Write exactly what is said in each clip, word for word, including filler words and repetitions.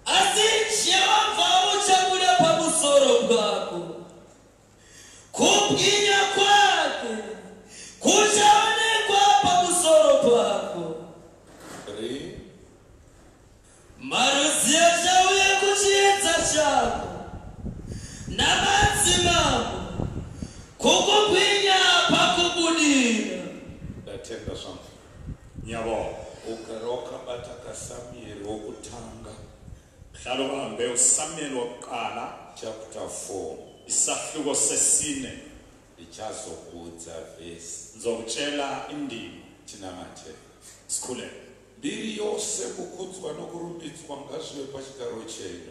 Asi Jehova uchabuda pamusoro bwako. Kubwinya kwake kuchaonekwa pamusoro bwako. Three. Marozi achauya kuchiedza chako. Namadzi mako kukubwinya pakubudira. Ndatenda something. Nyabo. Ukaroka bataka Samuel wokutanga. Hlalo uhambe uSamuel wokuqala Chapter four. isahluko sesine. Ichazokudza verse. Ngizokutshela indimi Thina mathe. sikhule. Mbiri yose kukudzwa nokurumbidzwa ngazviwe pachigaro chenyu.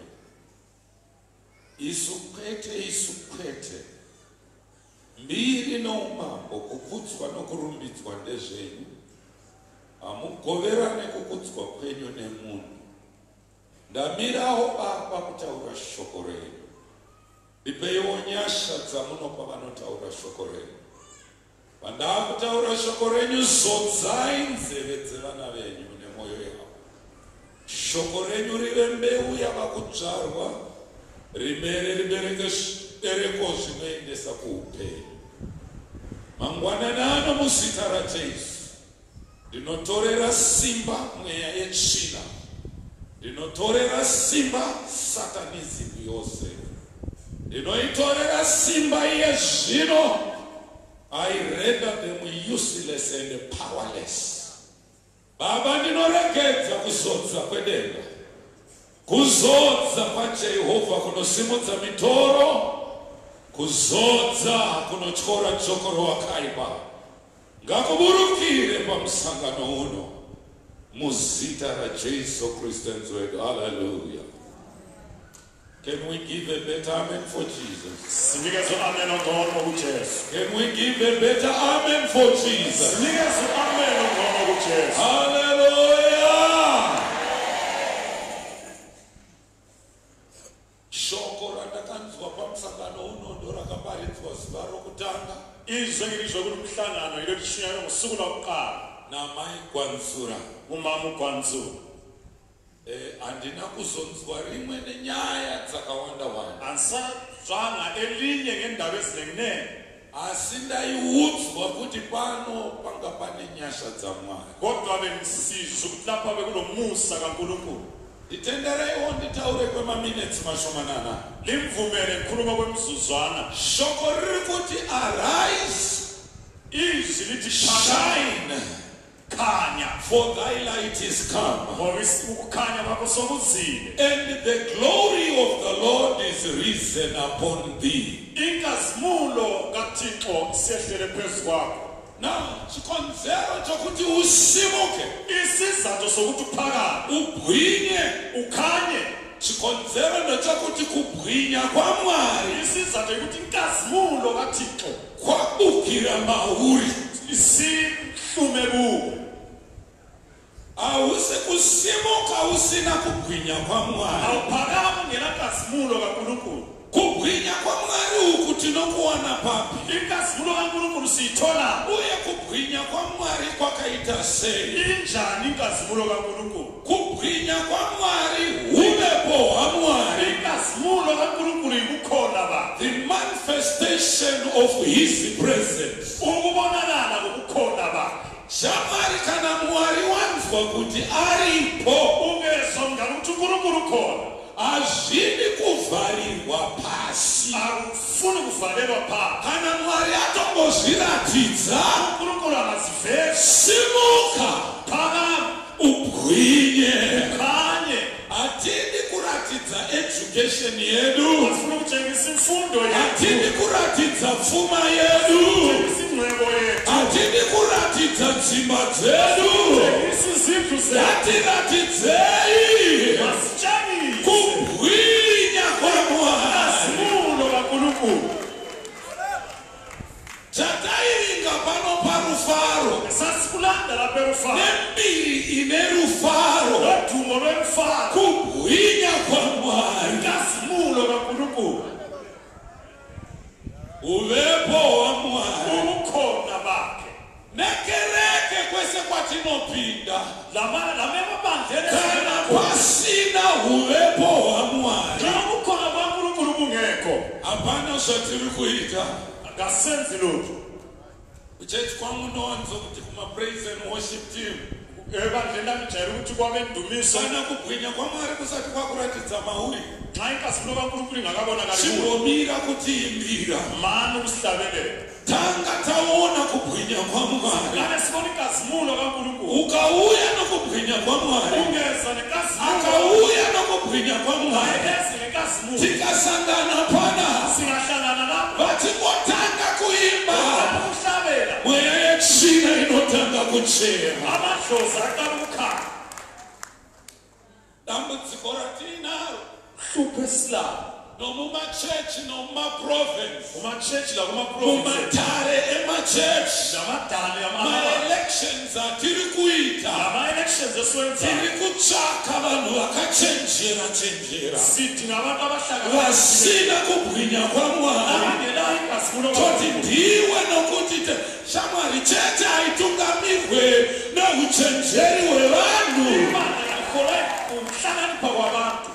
Isukwete isukwete. Mbiri noumambo kukudzwa nokurumbidzwa ndezvenyu. Hamugoverane kukudzwa kwenyu nemunhu. Ndamirawo Baba kutaura shoko renyu. Ndipeiwo nyasha dzamunopa vanotaura shoko renyu. Pandava kutaura shoko renyu, zodzai nzeve dzevana venyu nemwoyo yavo. Shoko renyu rive mbeu yava kudzvarwa, rimere ribereke zvibereko zvinoendesa kuupenyu. Mangwanani ano muzita raJesu ndinotorera simba mweya yetsvina, ndinotorera simba satanizimu yose, ndinoitorera simba iye zvino. I render them useless and powerless. Baba, ndinoregedza kuzodza kwedenga, kuzodza kwaJehovha kunosimudza mitoro, kuzodza kunotyora dzokoro wakaipa, ngakuburukire pamusangano uno muzita raJesu Kristu nzwedu. Hallelujah. Can we give a better amen for Jesus? Sinike zo amen ngono kuJesu. Can we give a better amen for Jesus? Sinike zo amen ngono kuJesu. Hallelujah. Shoko randakanzwa pamusangano uno ndo rakaparidzwa zuva rokutanga. Izwi ngilizwe kulomhlangano yilo lishunyaywe ngosuku lokuqala. Namai Gwanzura. Umama uGwanzura. Eh, andina kuzonzwa rimwe nenyaya dzakawanda wanda. Ansazwanga elinye ngendaba ezinenginene. Asi ndaiudzwa kuti pano panga pane nyasha dzaMwari. Kodwa bengisizwa ukuthi lapha bekulomusa kaNkulunkulu. Nditendereiwo nditaure kwemaminitsi mashomanana. Limvumele ngikhuluma kwemizuzwana. Shoko riri kuti arise, izwi lithi shine, khanya, for thy light is come, ngoba ukukhanya kwakho sokuzile. and the glory of the Lord is risen upon thee. Inkazimulo kaThixo siyehlele phezu kwakho. Now, chikonzero chokuti usimuke, Isizathu sokuthi uphakame, ubwinye, ukhanye, chikonzero ndechokuti kubwinya kwaMwari isizathu ukuthi inkazimulo kaThixo kwabukira mauri. isihlume kuwe. Awuse kusimuka usina kubwinya kwaMwari. Awuphakame ungenankazimulo kaNkulunkulu. Kubwinya kwaMwari uku tinokuwana papi? Inkazimulo kaNkulunkulu siyithola. Uye kubwinya kwaMwari kwakaita sei? Injani inkazimulo kaNkulunkulu? Kubwinya kwaMwari ulepo hwaMwari. Inkazimulo kaNkulunkulu ikukhona ba. The manifestation of his presence. Ukubonakala kokukhona ba. Shamari kana Mwari wanzwa kuti aripo, Ungezwa ngalo ukuthi uNkulunkulu ukhona. azvidi kuvharirwa pasi. Akufuni kuvalelwa phansi. Kana Mwari atongozviratidza, uNkulunkulu angaziveza. simuka, Phakama, ubwinye. khanye. Atidi kuratidza education yedu, Asifuna ukutshengisa imfundo yethu. atidi kuratidza pfuma yedu, Ukutshengisa ingcebo yethu. atidi kuratidza dzimba dzedu. Ukutshengisa izindlu zethu. Ngatiratidzei Masitshengise kubwinya kwaMwari. inkazimulo kaNkulunkulu. Tatairinga pano parufaro, Sasikulanda lapha erufaro. nembiri ine rufaro, Nodumo lwemfaro. kubwinya kwaMwari. Inkazimulo kaNkulunkulu. Uvepo hwaMwari. Ubukhona bakhe. Nekereke kwese kwatinopinda, Lama lamema bandleni kana pasina uvepo hapana zvatiri kuita. Ngasenzi lutho. Kuchechi kwangu nowanzo kuti kuma praise and worship team. Ebandleni lami jayele ukuthi kwabe indumiso. Sana kubwinya kwaMwari kusati kwakuratidza mauri. Xa inkazimulo kaNkulunkulu ingakabonakali kuwe. Chingomira kutiimbira. Mani ukusihlabelela. Tanga taona kubwinya kwaMwari. Ngane sibona inkazimulo kaNkulunkulu. Ukauya nokubwinya kwaMwari. Ungeza nenkazimulo. Akauya nokubwinya kwaMwari. Ungeza nenkazimulo. Tikasangana pana. Singahlangana lapho. Vatingotanga kuimba. Ukuhlabela. Mweya yetsvina inotanga kuchema. Amadlozi aqala ukukhala. Dambudziko ratinaro. Hlupho esilalo. Nomumachechi nomumaprovince. Kumachechi lakumaprovince. Mumatare emachechi. Namadale amahamba. Ma-elections atiri kuita. Ama-elections esiwenzayo. Tiri kutsvaka vanhu vakachenjera chenjera. Sidinga abantu abahlakaniphile. Vasina kubwinya kwaMwari. Abangenayo inkazimulo Toti kaNkulunkulu. ndiwe nokuti te- shamwari chete haitungamirwe neuchenjeri hwevanhu. Imana yakholwe ukuhlakanipha kwabantu.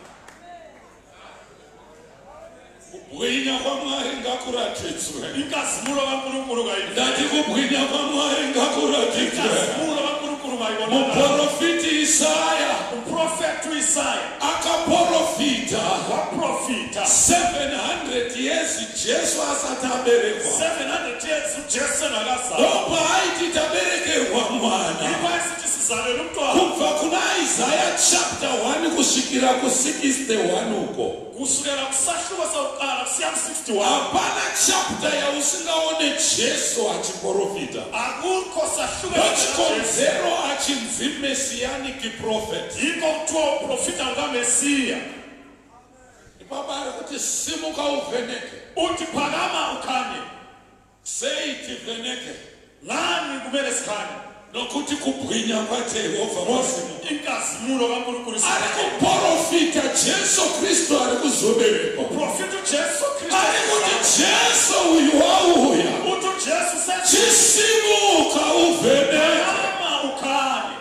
Kubwinya kwaMwari ngakuratidzwe. Inkazimulo kaNkulunkulu kayibonakali. Ndati kubwinya kwaMwari ngakuratidzwe. Inkazimulo kaNkulunkulu kayibonakali. Muprofiti Isaya Uprofethi uIsaya akaprofita waprofita seven hundred years Jesu asati aberekwa. seven hundred years uJesu engakazalwa. Ndopa haiti taberekerwa mwana. Ipo esithi sizalelwe umntwana. Kubva kuna Isaiah chapter one kusvikira ku sixty-one uko. Kusukela kusahluko sakuqala kusiya ku-sixty-one. Hapana chapter yausingaone Jesu achiprofita. Akukho sahluko Nochikonzero achinzi messianic prophet. yiko kuthiwa uprofita ngukaMesiya. Ipapa ari kuti simuka uvheneke. Uthi phakama ukhanye. Sei tivheneke. Ngani kumele sikhanye? Nokuti kubwinya kwaJehovha kwasimuka. Inkazimulo kaNkulunkulu Ari kuprofita Jesu Kristu ari kuzoberekwa. uprofita uJesu Kristu. Ari kuti Jesu uyu wauya. Uthi uJesu sethi Chisimuka uvheneke. phakama ukhanye.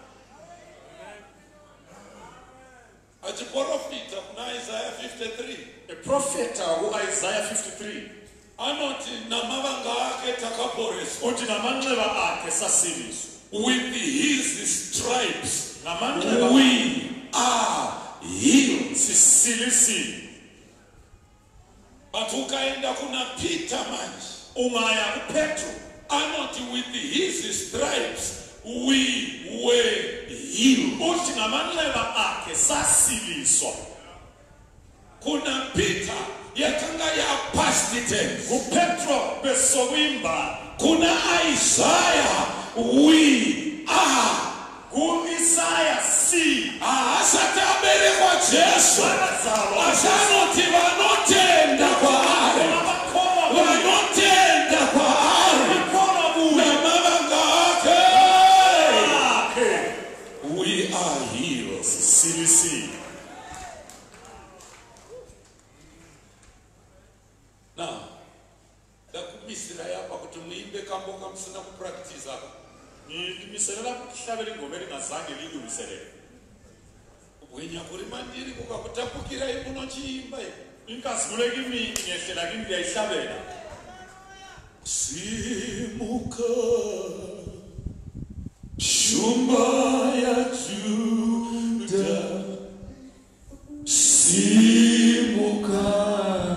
Achiprofita kuna Isaiah fifty-three. Eprofeta uIsaiah fifty-three. Anoti namavanga ake takaporeswa. Uthi namanxeba akhe sasiliswa. With his stripes Namanxeba we are healed. sisilisiwe. But ukaenda kuna Peter manje. Ungaya kuPetro. Anoti with his stripes we were healed. Uthi namanxeba akhe sasiliswa. Kuna Peter yakanga ya past tense. KuPetro besokwimba. Kuna Isaiah we are. KuIsaya si. Asati aberekwa Jesu. Wazalwa. Asanoti vanotenda kwaari. Abakholwa kuye. Vanotenda kwaari. Abakholwa kuye. Namavanga ake. Akhe We are healed. sisilisiwe. Now, ndakumisira yapa kuti muimbe kambo kamusina kupractice apa. Ngimiselela kuhlabela ingoma elingazange lilungiselele. Kubwinya kuri mandiri kukakutapukira imunochiimba ipo. Inkazimulo kimi ngehlela kimi ndiyayihlabela. Simuka shumba ya Juda. Simuka.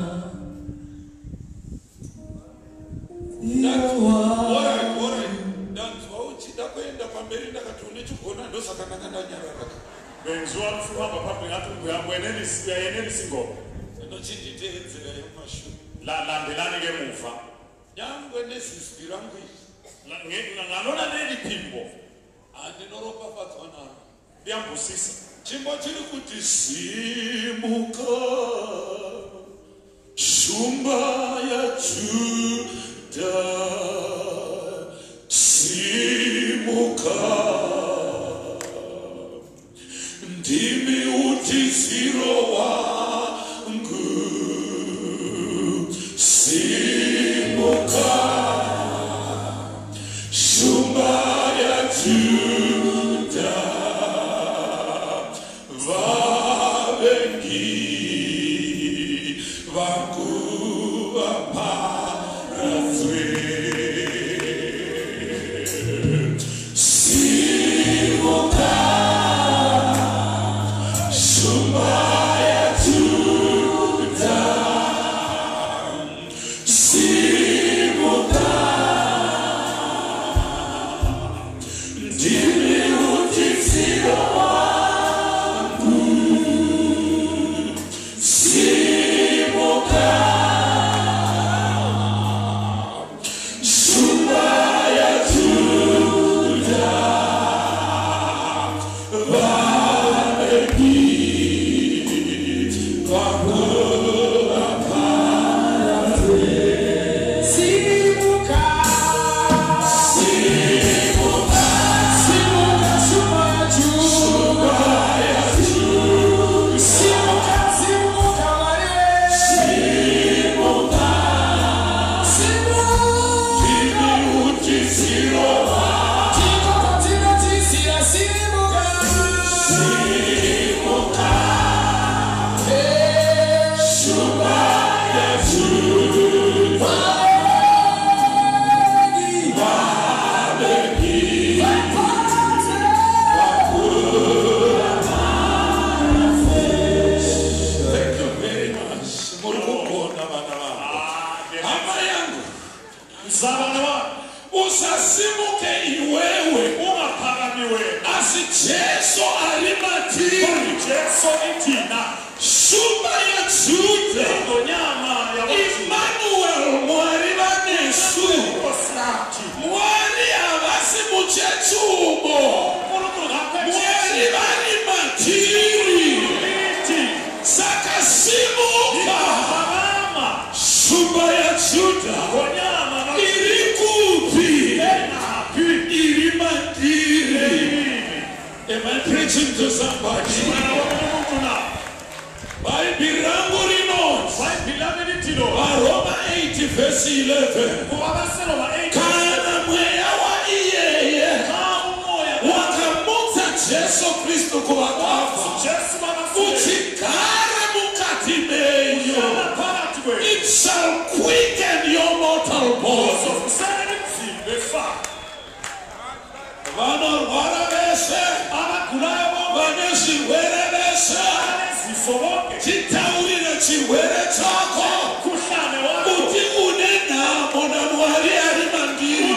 Alright, alright. Ndanzwa uchida kuenda pamberi ndakati unechigona ndosakanaka ndanyarara. Benziwa mfuma hamba phambili ngathi uyayenelisa uyayenelisa ingoma. Ndinochinditeedzera yemashure. La landelani ke muva. Nyangwe nezizwi rangu izvi La- nge- ngalona leli phimbo handinoropafadzwa naro. liyambusisa. Chimbo chiri kuti simuka shumba ya Juda. Simuka ndimi utiziro wangu. Simuka shumba ya Juda. Vavengi vangu Usasimuke iwewe ungaphakamiwe asi Jesu alimatiri Jesu ithina Shumba ya Juda ngonyama yabathi Emmanuel mwari vanesu Osnati mwari avasimuchechumo mwari varimatiri sakasimuka Shumba ya Juda ngonyama irikupi irimatiri. Am I preaching to somebody? Bible rangu rinoti Roma eight verse eleven. Kana mweya wa iyeye wakamutsa Jesu Kristu kuvakafa uchigara mukati menyu, it shall quicken your mortal body. Vanorwara vese vane zvirwere vese chitaurire chirwere chako kuti une nhamo naMwari ari mandiri.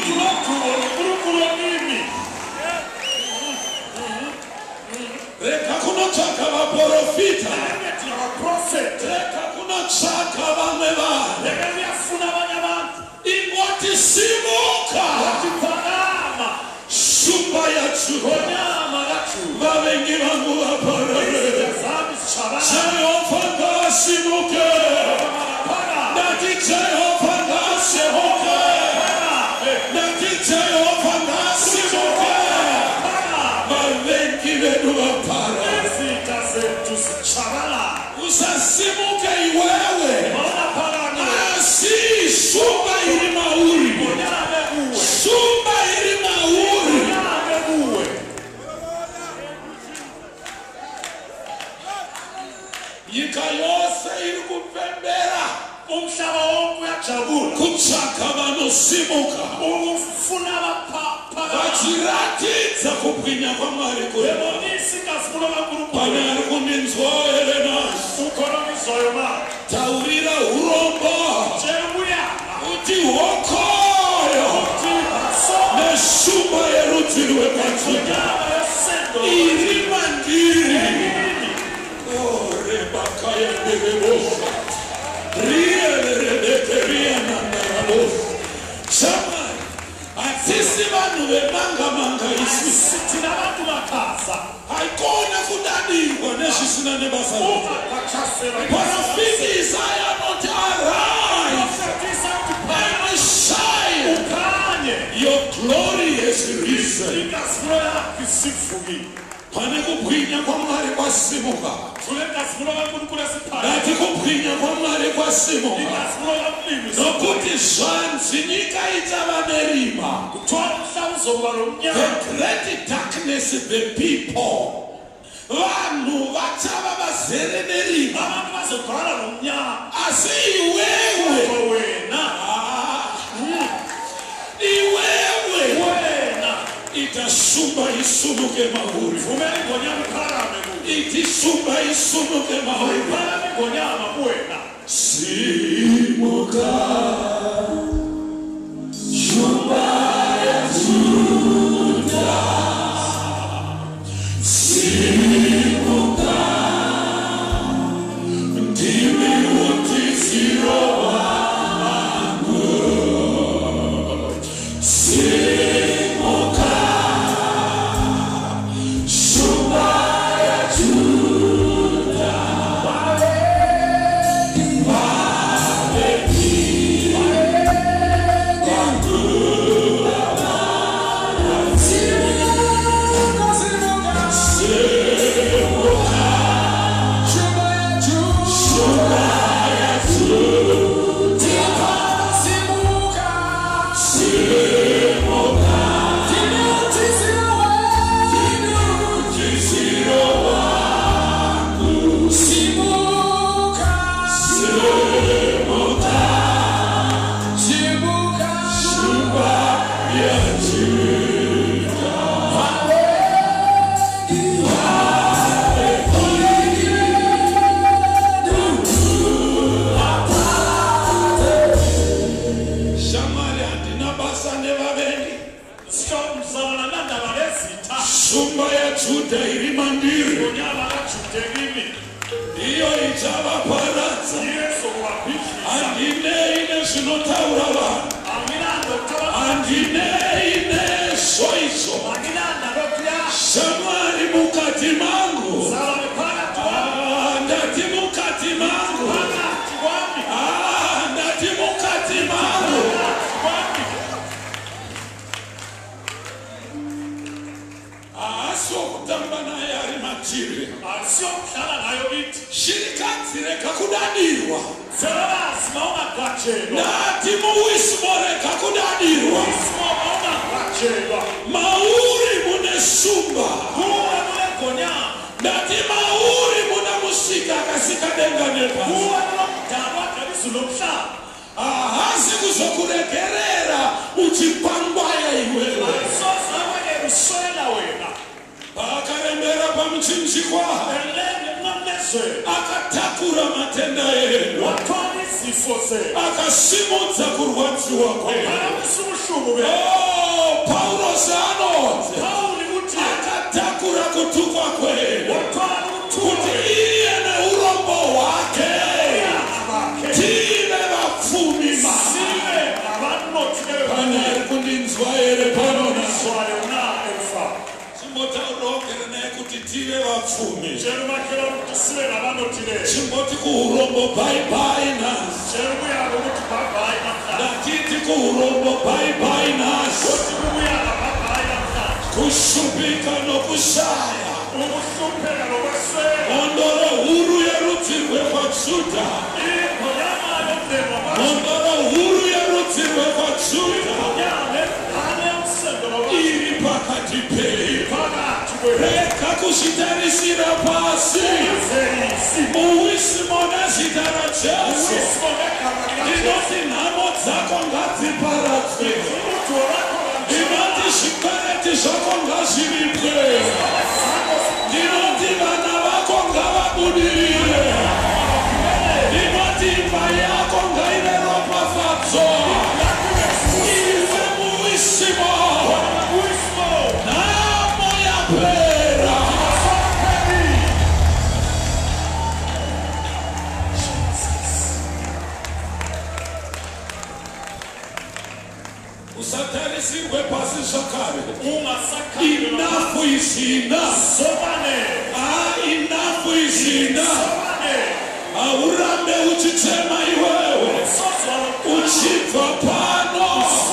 Rega kunotsvaka vaprofita, rega kunotsvaka vamwe vanhu, ingoti simuka Shumba ya Juda vavengi vangu vaparare. Jehova ngasimuke, nati Jehova ngasimuke, nati Jehova ngasimuke, vavengi vedu vaparare. Usasimuke iwewe asi shumba iri mauri, shumba iri mauri. Nyika yose iri kupembera umhlaba wonke uyajabula kutsvaka vanosimuka vachiratidza kubwinya kwaMwari kuri pane ari kundinzwa here nhasi. Taurira urombo kuti hokoyo neshumba yerudzi rwekwaJudha iri mandiri. Bakaya nerebosha rielerebeteria nandarabosha shamai hatisi vanhu vemanga-manga isusu haikona kudadirwa nezvisina nebasa rake. Profeti Isaya anoti arise and shine, your glory has risen. Pane kubwinya kwaMwari kwasimuka, nati kubwinya kwaMwari kwasimuka, nokuti zvanzi nyika ichava nerima. The great darkness, the people, vanhu vachava vazere nerima. Asi iwewe iwewe ita shumba isumuke mauri, iti shumba isumuke mauri. Simuka shumba ya Juda, simuka ndimi utiziro wangu. Simuka shumba ya Juda, vaveki ndichavaparadza Yesu kuwapishisa. handinei nezvinotaura vanhu Aminando kutaba. handinei nezvoizvo Aminanda ndokuya. shamwari mukati mangu Sala mipaka tuwami. Ah, ndati mukati mangu Paka tuwami. Ah, ndati mukati mangu Paka tuwami. haasi wokutamba naye ari matiri Asio kudlala nayo iti. shirikadzi rega kudadirwa Zerasi maungagachelwa. ndati muwismo rega kudadirwa Ismo maungagachelwa. mauri mune shumba Kuwe munegonyama. ndati mauri muna musika akasika denga nepasi Kuwe munokudalwa kwezulu nomhlaba. haasi kuzokuregerera uchipangwaya iwewe Ayisoze awele uswela wena. paakarembera pamuchinjikwa Elenge mnamnezweni. akatakura matenda enu Wathwala izifo zenu. akasimudza kurwadziwa kwenu Waphakamise ubuhlungu benu. Oh, paulos anoti Pawuli uthi akatakura kutukwa kwenu wathwala kuti ukuthuka iye neurombo hwake bakhe. tive vapfumi ma Sibe ngabanothile kana ari kundinzwa here panona zwayo na emfa. chimbotaurokere naye kuti tive vapfumi Jenu makela ukuthi sibe ngabanothile. chimboti kuurombo bhaibai nasi Jenu kuyalo ukuthi bye-bye namhlanje. ndatiti kuurombo bhaibai nasi Uthi kubuya bye-bye namhlanje. kushupika nokushaya Ukuhlupheka nokweswela. mondoro huru yerudzi rwekwajudha Ingonyama yomndeni wakwaZulu. mondoro huru yerudzi rwekwajudha Ingonyama lengane yomsendo wakwaZulu. iri pakati pei Phakathi kwenu. rega kuzvitarisira pasi Zeyisi. muwisimo nezita rajesu Uwisimo ngegama likaJesu. ndinoti nhamo dzako ngadziparadzwe Umuthu wakho ndinoti zvikwereti zvako ngazviripwe ndinoti vana vako ngavabudirire ndinoti imba yako ngaive ropafadzo ive muwisimo nhamo yapera usatarisirwe pasi zvakare enough is enough ah enough is enough haurambe uchichema iwewe uchibva pano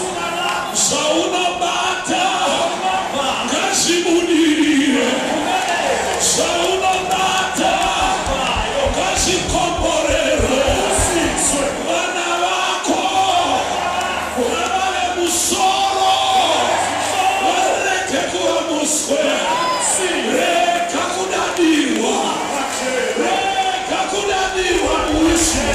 zvaunobata ngazvibudirire zvaunobata ngazvikomborerwe vana vako ngavave musoro varege kuva muswe rega kudadirwa rega kudadirwa muwisimo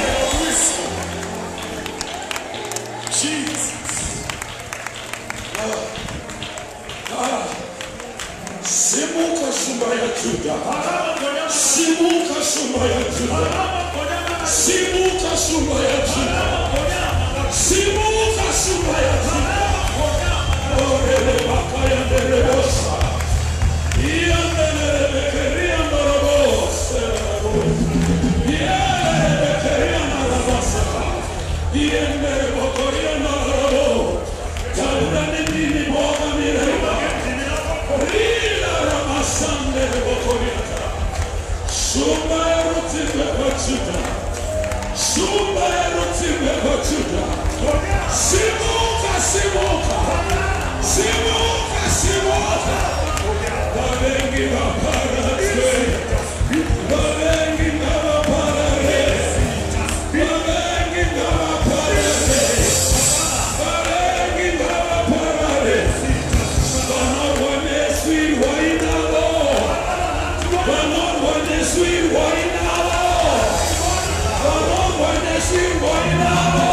simuka shumba yaJudha simuka shumba yaJudha simuka shumba yaJudha simuka shumba yaJudha orele bakaya nderebosa iyandelele bekeria ndorobosa iyandelele bekeria narabasa iyendele bokoria narabo taura nendini boga mireba rila ramasandele bokoriata shumba yarudzirwe kwaJudha shumba yarudzirwe kwaJudha simuka simuka simuka simuka vavengi vaparadzwe vavengi ngavaparare vavengi ngavaparare vavengi ngavaparare vanorwa neswirwa inavo vanorwa neswirwa inavo vanorwa neswirwa inavo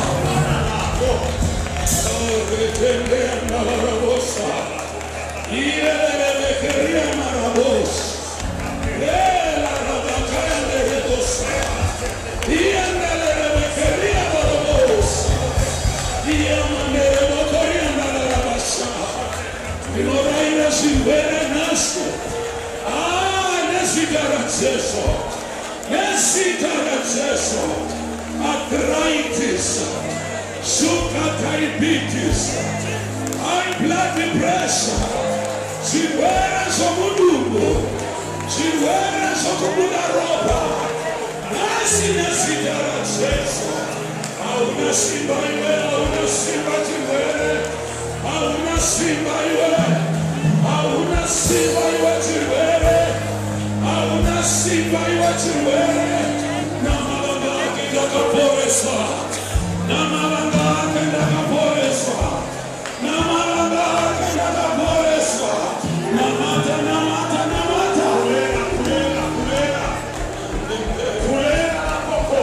retendea navarabosa iyelerevekeria marabosa elarabakayanderebosa iyendelelevekeria varabosa iyamanderevokoria nalarabasa inoraira zvirwere naso nezita raJesu nezita rajesu, arthritis, sugar diabetes, high blood pressure, ziwere zokudumbu, ziwere zokubula roba, nasi nezita rajesu. Hauna simba iwe, hauna simba ziwere, hauna simba iwe, hauna simba iwe ziwere, hauna simba iwe ziwere. Namalanga akidaka poresa, namalanga akidaka poresa, namalanga akidaka poresa, namata namata namata, kulera kulera kulera, kulera na poko.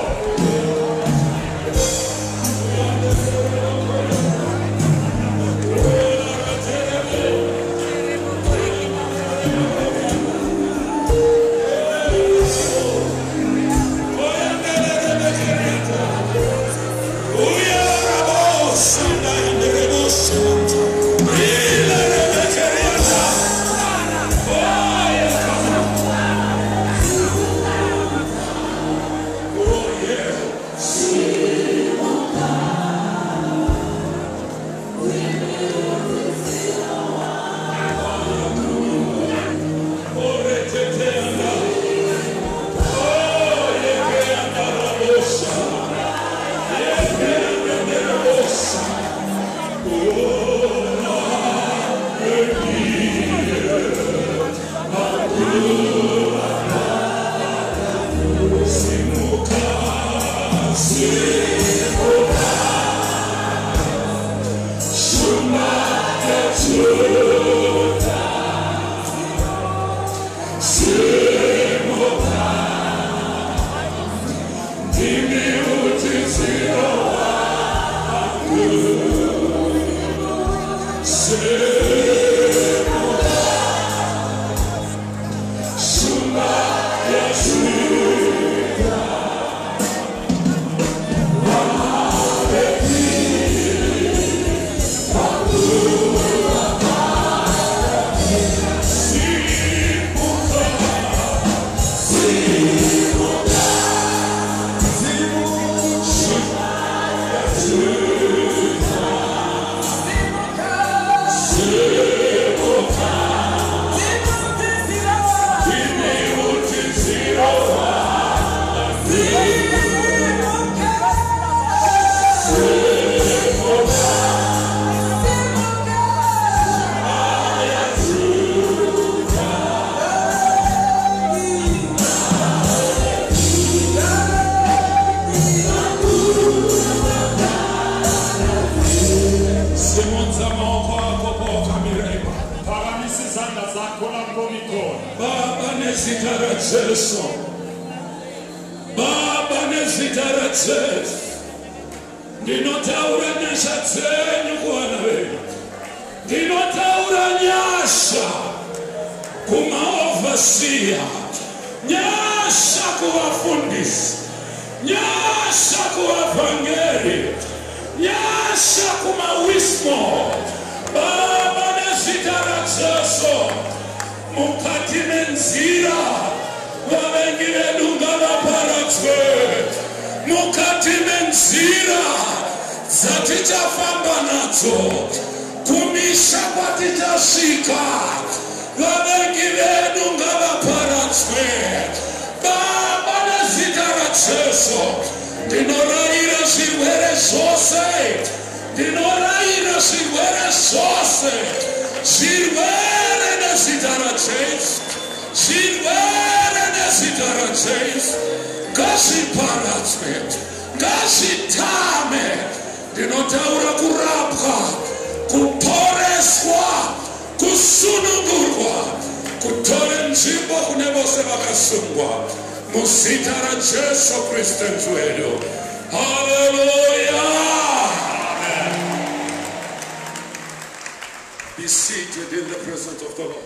Be seated in the presence of the Lord.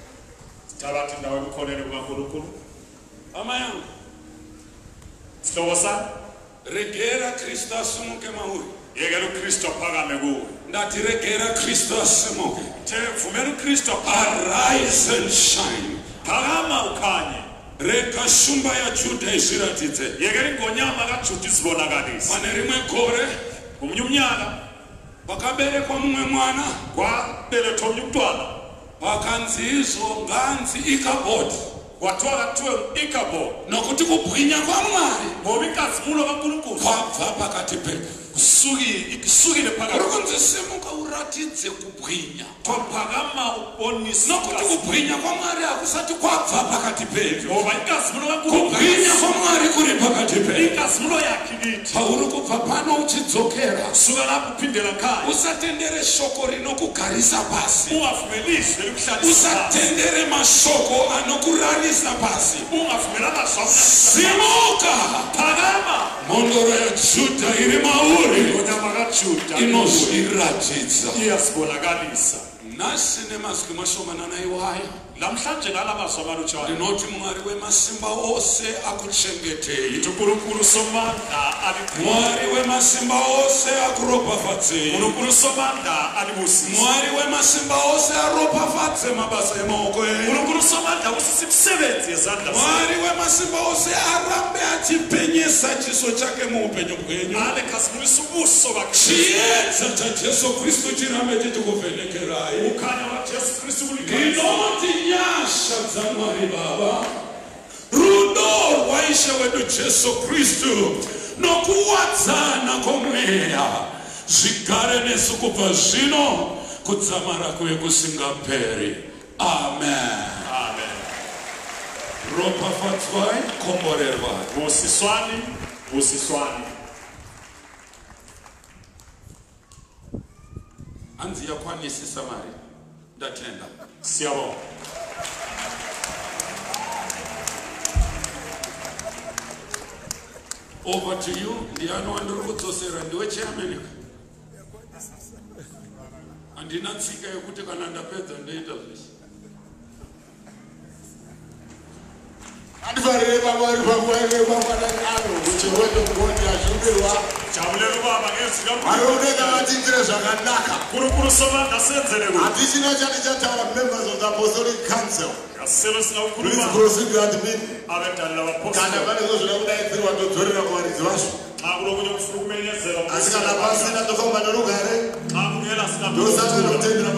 Amen. Regera Kristo asumuke mahuri. Yegero Kristo pagame gu. Ndati regera Kristo asumuke. Te fumenu Kristo arise and shine. Pagama ukanye. reka shumba ya Juda izviratidze. Yekeri ngonyama kaJuda izibonakalise. Pane rimwe gore Ngomunye umnyaka kwakaberekwa mumwe mwana kwabelethwa omnye umntwana. wakanzi izvo nganzi Ikabhodi. Kwathiwa kathiwe Ikabhodi. Nokuti kubwinya kwaMwari Ngoba inkazimulo kaNkulunkulu kwabva pakati pedu. kusukile phakathi. Ukunzi simuka uratidze kubwinya. Kwaphakama ubonisa. Nokuti kubwinya kwaMwari akusati kwabva pakati pedu. Ngoba inkazimulo kaNkulunkulu Kubwinya kwaMwari kuri pakati pedu. inkazimulo yakhe kithi. Pauri kubva pano uchidzokera. Suka lapho uphindela ekhaya. Usatendere shoko rinokugarisa pasi. Ungavumelisi lokuhlalisa. Usatendere mashoko anokurarisa pasi. Ungavumelana Simuka. phakama. Mondoro ya Juda iri mauri Ngonyama kaJuda inozviratidza. iyasibonakalisa. Nasi nemazwi mashomanana iwaya Namhlanje ngalamazwi amalutshwana. ndinoti Mwari wemasimba ose akuchengetei. Ithi uNkulunkulu somandla alikhulu. Mwari wemasimba ose akuropafadzei. uNkulunkulu somandla alibusise. Mwari wemasimba ose aropafadze mabasa emaoko enyu. uNkulunkulu somandla usise imisebenzi yezandla zakhe. Mwari wemasimba ose arambe achipenyesa chiso chake muupenyu hwenyu. Ale khazimulisa ubuso bakhe. Chiedza chaJesu Kristu chirambe chichikuvhenekerai. Ukhanya kaJesu Kristu kulikhaya. Ndinoti nyasha dzaMwari Baba, rudo rwaishe wedu Jesu Kristu nokuwadzana kwomweya zvigare nesu kubva zvino kudzamara kuye kusingaperi. Amen. Amen. Ropafadzwai, komborerwai. Busiswani, busiswani. Hanzi yakwanisisa mari. Ndatenda. Siyabonga. Over to you. Ndiani wandiri kudzosera ndiwe chairman. Handina tsika yekuti kana ndapedza ndoita zvese. Adifarire baba ri pamwe baba nakano kuti wewe ngoni yashungirwa Jabulelo baba ngezika. arode kavatindire zvakanaka uNkulunkulu somandla asenzele kuhle. hatichina chati chataura members of the apostolic council Aselo please singakhuluma proceed at me abadala kana bapostoli. pane zvoda kudaidzirwa todzorera kuvaridzi vacho Xa kulokunye kufuna ukumenyezela asi kana pasina tofamba norugare xa kungela sina ndosavera kutendera